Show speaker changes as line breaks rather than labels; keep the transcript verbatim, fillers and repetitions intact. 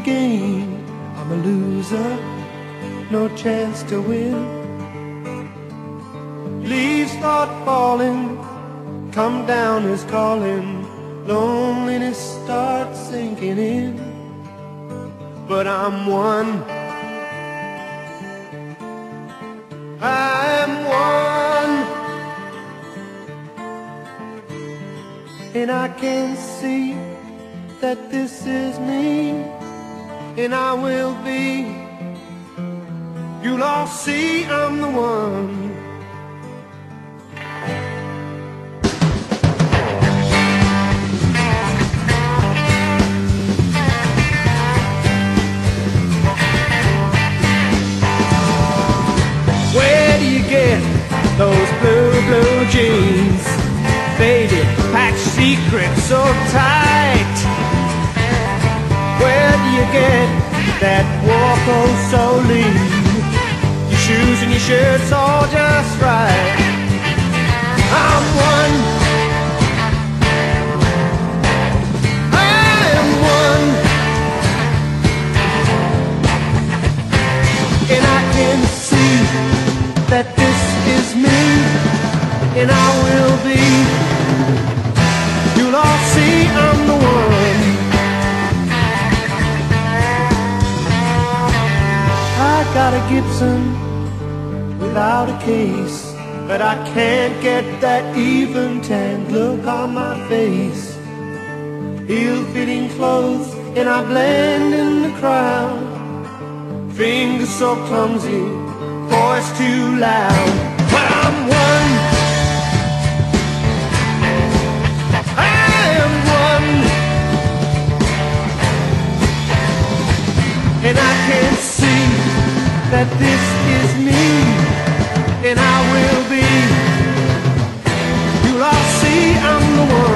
game. I'm a loser, no chance to win. Leaves start falling, come down is calling, loneliness starts sinking in. But I'm one, I'm one, and I can see that this is me, and I will be. You'll all see I'm the one. Where do you get those blue, blue jeans? Faded, packed secrets so tight. Where do you get that walk oh so lean? Your shoes and your shirt's all just right. I'm one, I am one, and I can see that this is me, and I will be. You'll all see I'm the one. I got a Gibson without a case, but I can't get that even tanned look on my face. Ill-fitting clothes and I blend in the crowd. Fingers so clumsy, voice too loud. But I'm one, I am one, and I can see that this is me, and I will be. You'll all see I'm the one.